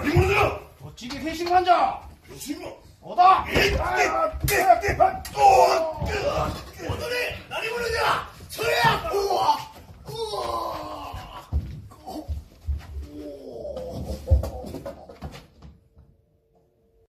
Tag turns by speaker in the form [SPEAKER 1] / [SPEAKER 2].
[SPEAKER 1] 何者だ。
[SPEAKER 2] 栃木フェンシングマンじゃ。
[SPEAKER 1] フェンシングマン。
[SPEAKER 2] 小田。